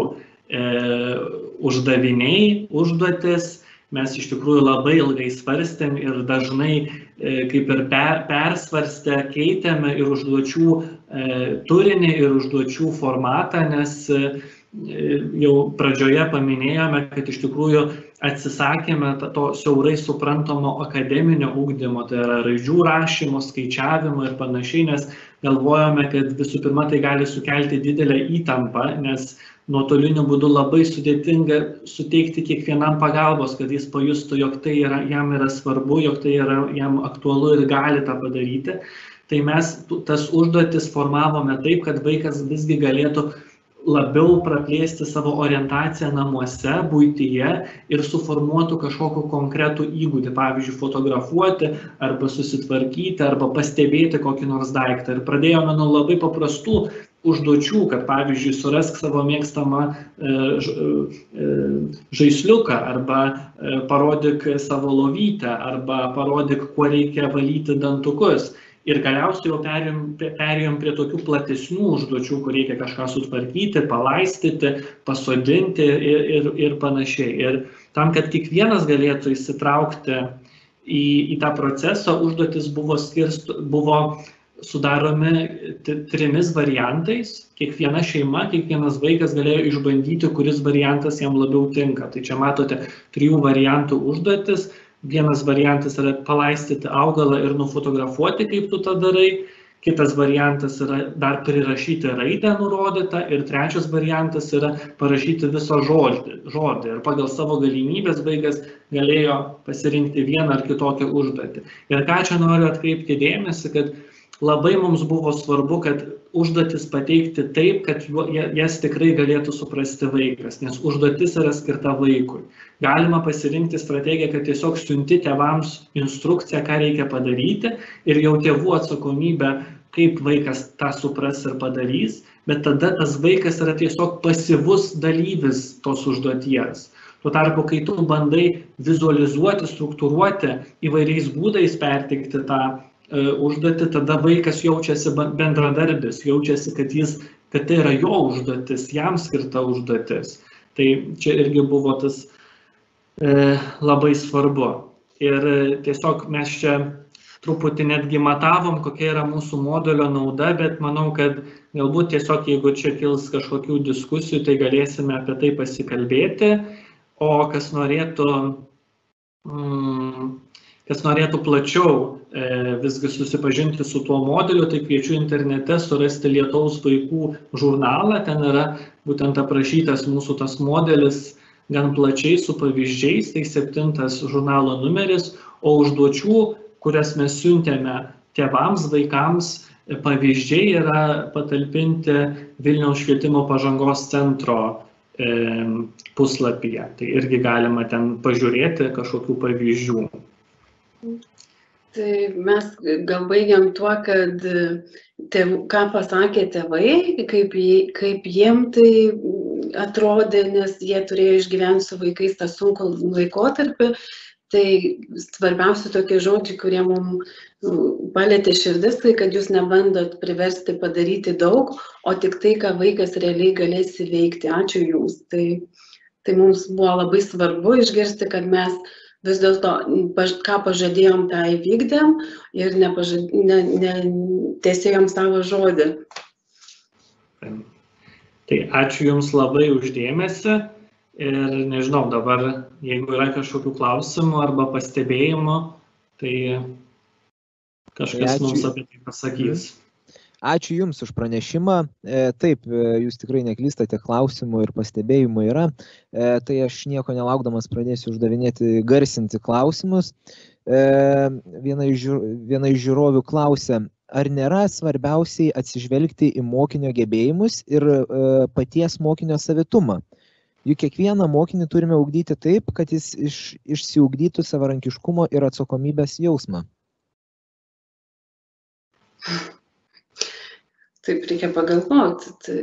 uždaviniai, užduotis, mes iš tikrųjų labai ilgai svarstėm ir dažnai kaip ir persvarstę keitėme ir užduočių turinį ir užduočių formatą, nes jau pradžioje paminėjome, kad iš tikrųjų atsisakėme to siaurai suprantamo akademinio ugdymo, tai yra raidžių rašymo, skaičiavimo ir panašiai, nes galvojame, kad visų pirma tai gali sukelti didelę įtampą, nes nuotoliniu būdu labai sudėtinga suteikti kiekvienam pagalbos, kad jis pajustų, jog tai jam yra svarbu, jog tai yra jam aktualu ir gali tą padaryti. Tai mes tas užduotis formavome taip, kad vaikas visgi galėtų labiau praplėsti savo orientaciją namuose, buityje ir suformuotų kažkokį konkretų įgūdį, pavyzdžiui, fotografuoti arba susitvarkyti arba pastebėti kokį nors daiktą. Ir pradėjome nuo labai paprastų užduočių, kad pavyzdžiui, surask savo mėgstamą žaisliuką arba parodyk savo lovytę arba parodyk, kuo reikia valyti dantukus. Ir galiausiai jau perėjom prie tokių platesnių užduočių, kur reikia kažką sutvarkyti, palaistyti, pasodinti ir panašiai. Ir tam, kad kiekvienas galėtų įsitraukti į tą procesą, užduotis buvo sudaromi 3 variantais. Kiekviena šeima, kiekvienas vaikas galėjo išbandyti, kuris variantas jam labiau tinka. Tai čia matote 3 variantų užduotis. Vienas variantas yra palaistyti augalą ir nufotografuoti, kaip tu tą darai. Kitas variantas yra dar prirašyti raidę nurodytą. Ir trečias variantas yra parašyti visą žodį. Ir pagal savo galimybės vaikas galėjo pasirinkti vieną ar kitokią užduotį. Ir ką čia noriu atkreipti dėmesį, kad labai mums buvo svarbu, kad užduotis pateikti taip, kad jas tikrai galėtų suprasti vaikas, nes užduotis yra skirta vaikui. Galima pasirinkti strategiją, kad tiesiog siunti tėvams instrukciją, ką reikia padaryti ir jau tėvų atsakomybė, kaip vaikas tą supras ir padarys, bet tada tas vaikas yra tiesiog pasyvus dalyvis tos užduoties. Tuo tarpu, kai tu bandai vizualizuoti, struktūruoti, įvairiais būdais perteikti tą užduotį, tada vaikas jaučiasi bendradarbis, jaučiasi, kad tai yra jo užduotis, jam skirta užduotis. Tai čia irgi buvo tas labai svarbu. Ir tiesiog mes čia truputį netgi matavom, kokia yra mūsų modelio nauda, bet manau, kad galbūt tiesiog, jeigu čia kils kažkokių diskusijų, tai galėsime apie tai pasikalbėti. O kas norėtų plačiau visgi susipažinti su tuo modeliu, tai kviečiu internete surasti Lietaus vaikų žurnalą. Ten yra būtent aprašytas mūsų tas modelis gan plačiai su pavyzdžiais, tai 7 žurnalo numeris, o užduočių, kurias mes siuntėme tėvams, vaikams, pavyzdžiai yra patalpinti Vilniaus švietimo pažangos centro puslapyje. Tai irgi galima ten pažiūrėti kažkokių pavyzdžių. Tai mes gal baigiam tuo, kad ką pasakė tėvai, kaip jiem tai atrodė, nes jie turėjo išgyventi su vaikais tą sunkų laikotarpį. Tai svarbiausia tokie žodžiai, kurie mums palėtė širdis, tai kad jūs nebandot priversti padaryti daug, o tik tai, ką vaikas realiai galės įveikti. Ačiū Jums. Tai mums buvo labai svarbu išgirsti, kad mes vis dėlto, ką pažadėjom, tą įvykdėm ir netesėjom savo žodį. Tai ačiū Jums labai uždėmesį ir nežinau, dabar, jeigu yra kažkokių klausimų arba pastebėjimų, tai kažkas mums apie tai pasakys. Ačiū Jums už pranešimą. Taip, Jūs tikrai neklystate, klausimų ir pastebėjimų yra. Tai aš nieko nelaukdamas pradėsiu uždavinėti, garsinti klausimus. Viena iš žiūrovių klausia, ar nėra svarbiausiai atsižvelgti į mokinio gebėjimus ir paties mokinio savitumą? Juk kiekvieną mokinį turime ugdyti taip, kad jis išsiugdytų savarankiškumo ir atsakomybės jausmą. Taip, reikia pagalvoti.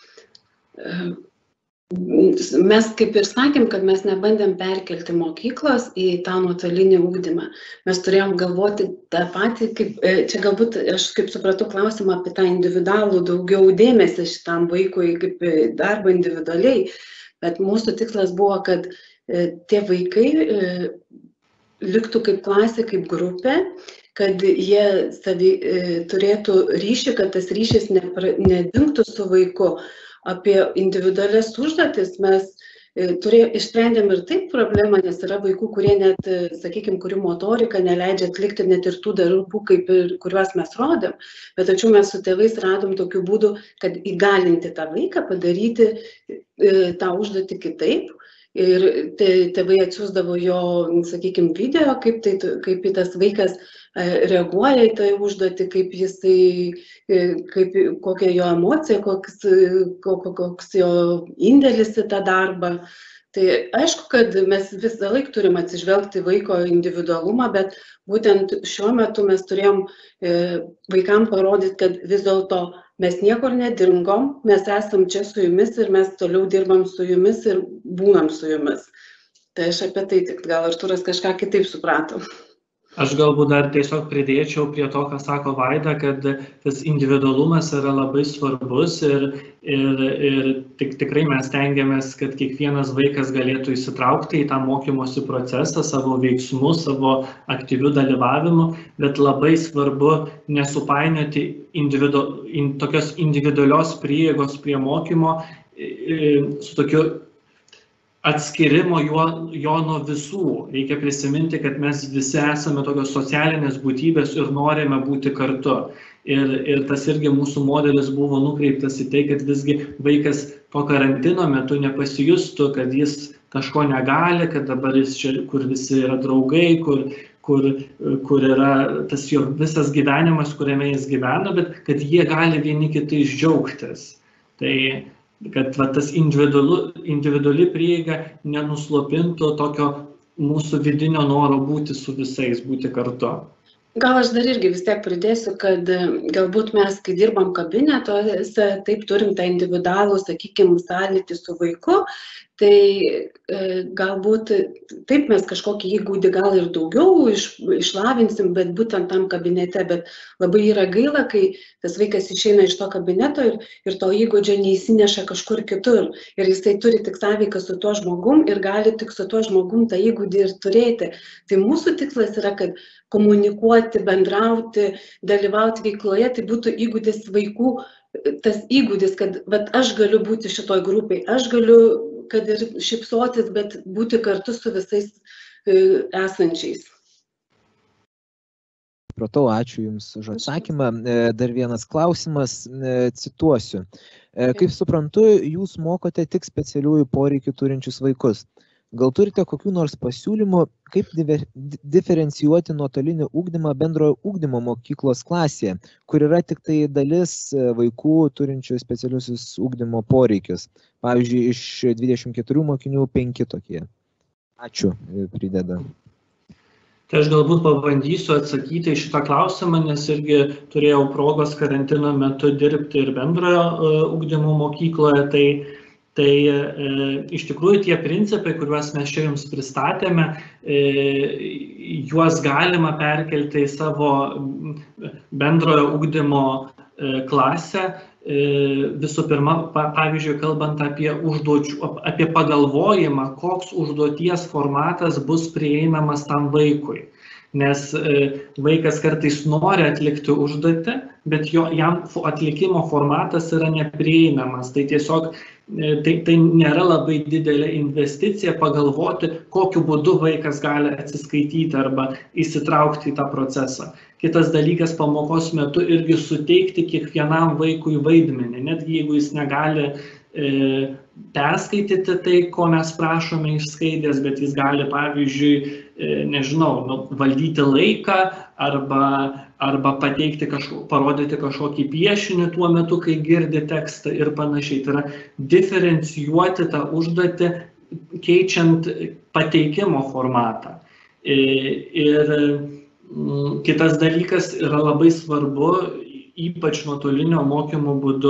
Mes kaip ir sakėm, kad mes nebandėm perkelti mokyklos į tą nuotolinį ugdymą. Mes turėjom galvoti tą patį, čia galbūt aš kaip supratau klausimą apie tą individualų daugiau dėmesį šitam vaikui kaip darbą individualiai, bet mūsų tikslas buvo, kad tie vaikai liktų kaip klasė, kaip grupė, kad jie turėtų ryšį, kad tas ryšys nedingtų su vaiku. Apie individualias užduotis mes išsprendėm ir taip problemą, nes yra vaikų, kurie net, sakykime, kurių motorika neleidžia atlikti net ir tų darbų, kuriuos mes rodėm. Bet tačiau mes su tėvais radom tokių būdų, kad įgalinti tą vaiką, padaryti tą užduotį kitaip. Ir tėvai atsiųsdavo jo, sakykime, video, kaip tas vaikas reaguoja į tai užduotį, kokia jo emocija, koks jo indėlis į tą darbą. Tai aišku, kad mes visą laiką turim atsižvelgti vaiko individualumą, bet būtent šiuo metu mes turėjom vaikam parodyti, kad vis dėlto mes niekur nedingom, mes esam čia su jumis ir mes toliau dirbam su jumis ir būnam su jumis. Tai aš apie tai tik, gal Artūras kažką kitaip suprato. Aš galbūt dar tiesiog pridėčiau prie to, ką sako Vaida, kad tas individualumas yra labai svarbus ir tikrai mes tengiamės, kad kiekvienas vaikas galėtų įsitraukti į tą mokymosi procesą savo veiksmu, savo aktyviu dalyvavimu, bet labai svarbu nesupainioti tokios individualios prieigos prie mokymo su tokiu atskirimo jo nuo visų. Reikia prisiminti, kad mes visi esame tokios socialinės būtybės ir norime būti kartu. Ir tas irgi mūsų modelis buvo nukreiptas į tai, kad visgi vaikas to karantino metu nepasijustų, kad jis kažko negali, kad dabar jis čia, kur visi yra draugai, kur yra tas jo visas gyvenimas, kuriame jis gyvena, bet kad jie gali vieni kitais džiaugtis. Tai kad tas individuali prieiga nenuslopintų tokio mūsų vidinio noro būti su visais, būti kartu. Gal aš dar irgi vis tiek pridėsiu, kad galbūt mes, kai dirbam kabinetuose, taip turim tą individualų, sakykime, sąlytį su vaiku, tai galbūt taip mes kažkokį įgūdį gal ir daugiau išlavinsim, bet būtent tam kabinete, bet labai yra gaila, kai tas vaikas išeina iš to kabineto ir to įgūdžio neįsineša kažkur kitur. Ir jisai turi tik sąveiką su tuo žmogum ir gali tik su tuo žmogum tą įgūdį ir turėti. Tai mūsų tikslas yra, kad komunikuoti, bendrauti, dalyvauti veikloje, tai būtų įgūdis vaikų, tas įgūdis, kad aš galiu būti šitoj grupiai, aš galiu, kad ir šypsotis, bet būti kartu su visais esančiais. Supratau, ačiū Jums už atsakymą. Dar vienas klausimas, cituosiu. Kaip suprantu, Jūs mokote tik specialiųjų poreikių turinčius vaikus. Gal turite kokių nors pasiūlymų, kaip diferencijuoti nuotolinį ugdymą bendrojo ugdymo mokyklos klasėje, kur yra tik tai dalis vaikų turinčių specialiusius ugdymo poreikius? Pavyzdžiui, iš 24 mokinių 5 tokie. Ačiū, prideda. Tai aš galbūt pabandysiu atsakyti į šitą klausimą, nes irgi turėjau progos karantino metu dirbti ir bendrojo ugdymo mokykloje. Tai iš tikrųjų tie principai, kuriuos mes čia jums pristatėme, juos galima perkelti į savo bendrojo ugdymo klasę. Visų pirma, pavyzdžiui, kalbant apie pagalvojimą, koks užduoties formatas bus prieinamas tam vaikui. Nes vaikas kartais nori atlikti užduotį, bet jam atlikimo formatas yra neprieinamas. Tai tiesiog tai nėra labai didelė investicija pagalvoti, kokiu būdu vaikas gali atsiskaityti arba įsitraukti į tą procesą. Kitas dalykas, pamokos metu irgi suteikti kiekvienam vaikui vaidmenį, netgi jeigu jis negali perskaityti tai, ko mes prašome iš skaidrės, bet jis gali, pavyzdžiui, valdyti laiką arba parodyti kažkokį piešinį tuo metu, kai girdi tekstą ir panašiai. Tai yra diferencijuoti tą užduotį, keičiant pateikimo formatą. Ir kitas dalykas yra labai svarbu, ypač nuotolinio mokymo būdu,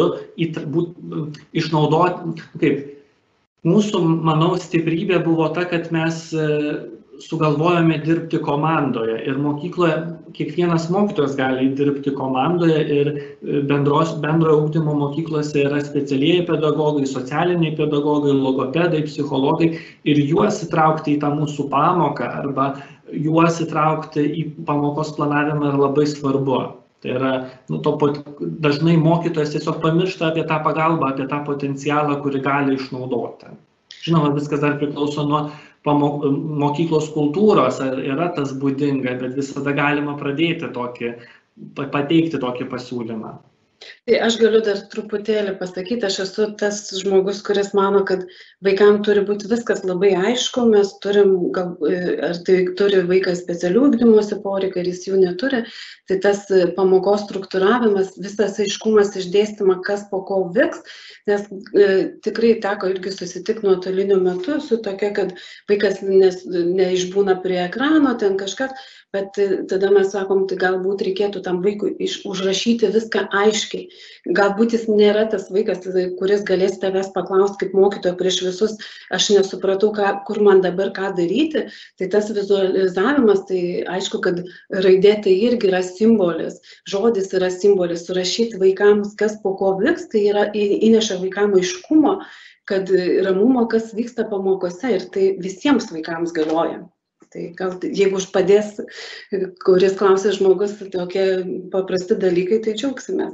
išnaudoti, mūsų, manau, stiprybė buvo ta, kad mes sugalvojome dirbti komandoje ir mokykloje kiekvienas mokytojas gali dirbti komandoje ir bendrojo ugdymo mokyklose yra specialieji pedagogai, socialiniai pedagogai, logopedai, psichologai ir juos įtraukti į tą mūsų pamoką arba juos įtraukti į pamokos planavimą yra labai svarbu. Tai yra, dažnai mokytojas tiesiog pamiršta apie tą pagalbą, apie tą potencialą, kurį gali išnaudoti. Žinoma, viskas dar priklauso nuo mokyklos kultūros, ar yra tas būdinga, bet visada galima pateikti tokį pasiūlymą. Tai aš galiu dar truputėlį pasakyti, aš esu tas žmogus, kuris mano, kad vaikams turi būti viskas labai aišku, mes turim, ar tai turi vaikas specialių ugdymosi poreikių, ar jis jų neturi, tai tas pamokos struktūravimas, visas aiškumas išdėstyma, kas po ko vyks, nes tikrai teko irgi susitikti nuotoliniu metu su tokia, kad vaikas neišbūna prie ekrano, ten kažkas, bet tada mes sakom, tai galbūt reikėtų tam vaikui užrašyti viską aiškiai. Galbūt jis nėra tas vaikas, kuris galės tavęs paklausti kaip mokytojo prieš visus, aš nesupratau, kur man dabar ką daryti. Tai tas vizualizavimas, tai aišku, kad raidė tai irgi yra simbolis, žodis yra simbolis, surašyti vaikams, kas po ko vyks, tai yra įneša vaikams aiškumo, kad ramumo, kas vyksta pamokose ir tai visiems vaikams galioja. Tai gal, jeigu padės, kuris klausė žmogus, tokie paprasti dalykai, tai džiaugsime.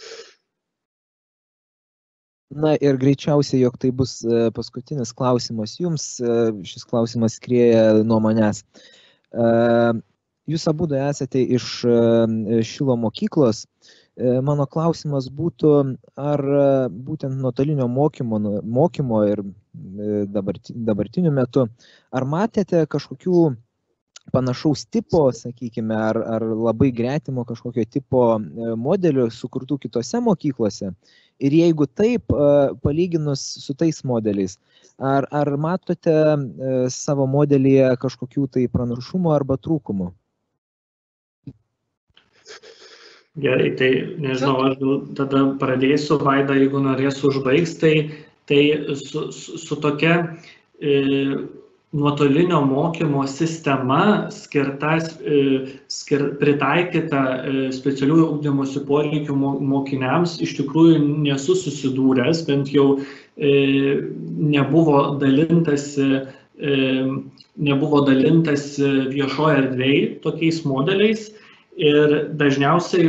Na ir greičiausiai, jog tai bus paskutinis klausimas jums, šis klausimas skrieja nuo manęs. Jūs abudu esate iš Šilo mokyklos. Mano klausimas būtų, ar būtent nuotolinio mokymo ir dabartiniu metu, ar matėte kažkokių panašaus tipo, sakykime, ar labai gretimo kažkokio tipo modelių sukurtų kitose mokyklose? Ir jeigu taip, palyginus su tais modeliais, ar matote savo modelyje kažkokių tai pranašumų arba trūkumų? Gerai, tai nežinau, aš tada pradėsiu, Vaida, jeigu norės užbaigs, tai su tokia nuotolinio mokymo sistema pritaikyta specialiųjų ugdymosi poreikių mokiniams iš tikrųjų nesu susidūręs, bent jau nebuvo dalintasi viešoje erdvėje tokiais modeliais. Ir dažniausiai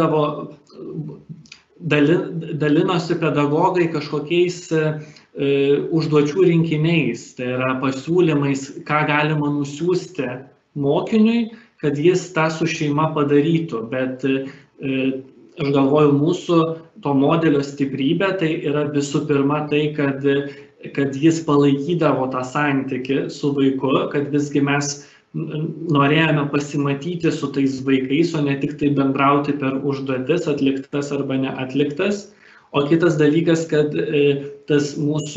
dalinosi pedagogai kažkokiais užduočių rinkiniais, tai yra pasiūlymais, ką galima nusiųsti mokiniui, kad jis tą su šeima padarytų. Bet aš galvoju, mūsų to modelio stiprybė tai yra visų pirma tai, kad jis palaikydavo tą santykį su vaiku, kad visgi mes norėjome pasimatyti su tais vaikais, o ne tik tai bendrauti per užduotis, atliktas arba neatliktas. O kitas dalykas, kad tas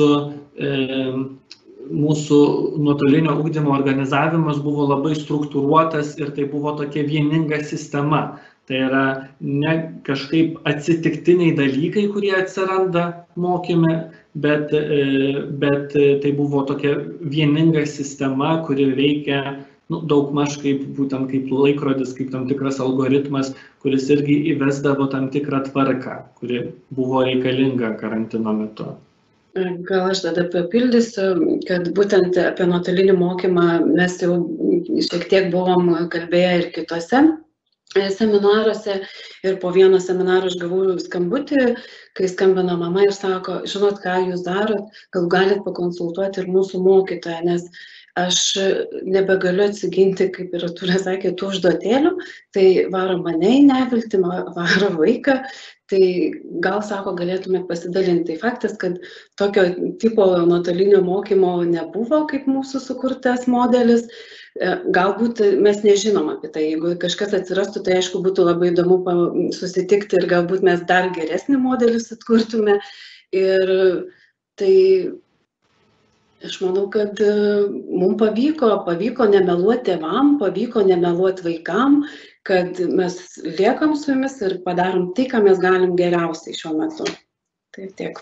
mūsų nuotolinio ugdymo organizavimas buvo labai struktūruotas ir tai buvo tokia vieninga sistema. Tai yra ne kažkaip atsitiktiniai dalykai, kurie atsiranda mokyme, bet tai buvo tokia vieninga sistema, kuri veikia daugmaž būtent kaip laikrodis, kaip tam tikras algoritmas, kuris irgi įvesdavo tam tikrą tvarką, kuri buvo reikalinga karantino metu. Gal aš tada papildysiu, kad būtent apie nuotolinį mokymą mes jau šiek tiek buvom kalbėję ir kitose seminaruose, ir po vieno seminaro aš gavau skambutį, kai skambino mama ir sako, žinot, ką jūs darot, gal galit pakonsultuoti ir mūsų mokytoją, nes aš nebegaliu atsiginti, kaip ir Artūras sakė, tų užduotėlių, tai varo mane į neviltį, varo vaiką, tai gal, sako, galėtume pasidalinti. Tai faktas, kad tokio tipo nuotolinio mokymo nebuvo kaip mūsų sukurtas modelis, galbūt mes nežinom apie tai, jeigu kažkas atsirastų, tai aišku būtų labai įdomu susitikti ir galbūt mes dar geresnį modelį atkurtume. Ir tai aš manau, kad mums pavyko nemeluoti tėvam, pavyko nemeluoti vaikam, kad mes liekam su jumis ir padarom tai, ką mes galim geriausiai šiuo metu. Tai tiek.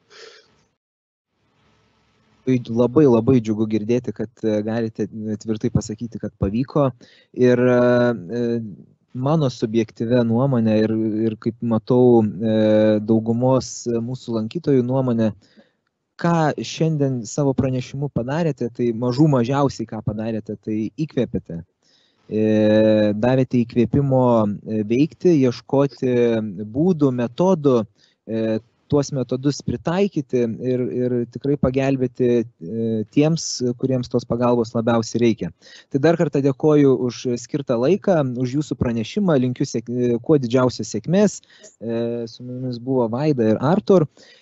Labai labai džiugu girdėti, kad galite tvirtai pasakyti, kad pavyko. Ir mano subjektyvia nuomonė ir kaip matau daugumos mūsų lankytojų nuomonė, ką šiandien savo pranešimu padarėte, tai mažiausiai ką padarėte, tai įkvėpėte. Davėte įkvėpimo veikti, ieškoti būdų, metodų, tuos metodus pritaikyti ir tikrai pagelbėti tiems, kuriems tos pagalbos labiausiai reikia. Tai dar kartą dėkoju už skirtą laiką, už jūsų pranešimą, linkiu kuo didžiausios sėkmės. Su mumis buvo Vaida ir Artur.